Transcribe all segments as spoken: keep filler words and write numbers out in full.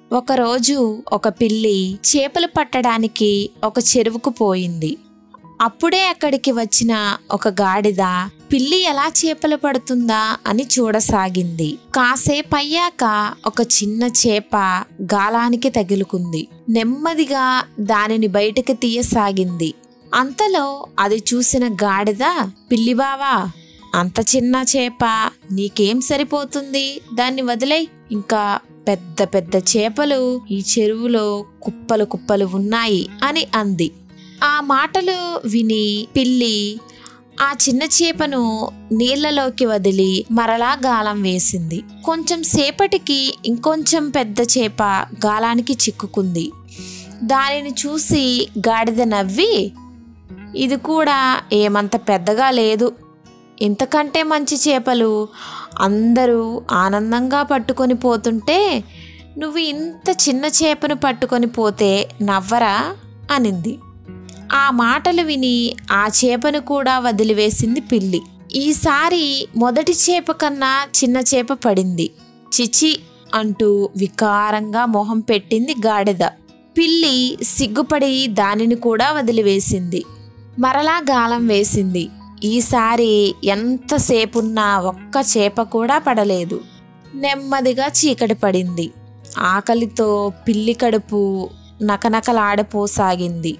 ఒకరోజు ఒక పిల్లి చేపలు పట్టడానికి ఒక చెరువుకు పోయింది. అప్పుడే అక్కడికి వచ్చిన ఒక గాడిద పిల్లి ఎలా చేపలు పడుతుందా అని చూడసాగింది. కాసేపు అయ్యాక ఒక చిన్న చేప గాలానికి తగులుకుంది. నెమ్మదిగా దానిని బయటకు తీయసాగింది. అంతలో అది చూసిన గాడిద, పిల్లి బావా, అంత చిన్న చేప నీకేం సరిపోతుంది, దాన్ని వదిలేయ్, ఇంకా పెద్ద పెద్ద చేపలు ఈ చెరువులో కుప్పలు కుప్పలు ఉన్నాయి అని అంది. ఆ మాటలు విని పిల్లి ఆ చిన్న చేపను నీళ్లలోకి వదిలి మరలా గాలం వేసింది. కొంచెం సేపటికి ఇంకొంచెం పెద్ద చేప గాలానికి చిక్కుకుంది. దానిని చూసి గాడిద నవ్వి, ఇది కూడా ఏమంత పెద్దగా లేదు, ఇంతకంటే మంచి చేపలు అందరూ ఆనందంగా పట్టుకొని పోతుంటే నువ్వు ఇంత చిన్న చేపను పట్టుకొని పోతే నవ్వరా అనింది. ఆ మాటలు విని ఆ చేపను కూడా వదిలివేసింది పిల్లి. ఈసారి మొదటి చేప కన్నా చిన్న చేప పడింది. చిచి అంటూ వికారంగా మొహం పెట్టింది గాడిద. పిల్లి సిగ్గుపడి దానిని కూడా వదిలివేసింది. మరలా గాలం వేసింది. ఈసారి ఎంతసేపున్నా ఒక్క చేప కూడా పడలేదు. నెమ్మదిగా చీకటి పడింది. ఆకలితో పిల్లి కడుపు నకనకలాడిపోసాగింది.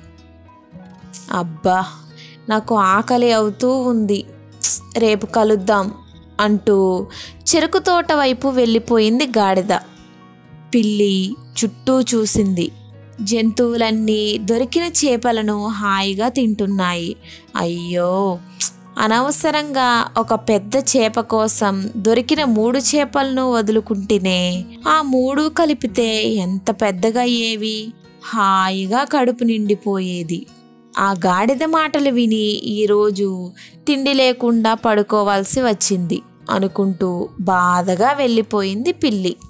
అబ్బా, నాకు ఆకలి అవుతూ ఉంది, రేపు కలుద్దాం అంటూ చెరుకు తోట వైపు వెళ్ళిపోయింది గాడిద. పిల్లి చుట్టూ చూసింది. జంతువులన్నీ దొరికిన చేపలను హాయిగా తింటున్నాయి. అయ్యో, అనవసరంగా ఒక పెద్ద చేప కోసం దొరికిన మూడు చేపలను వదులుకుంటేనే ఆ మూడు కలిపితే ఎంత పెద్దగా అయ్యేవి, హాయిగా కడుపు నిండిపోయేది. ఆ గాడిద మాటలు విని ఈరోజు తిండి లేకుండా పడుకోవాల్సి వచ్చింది అనుకుంటూ బాధగా వెళ్ళిపోయింది పిల్లి.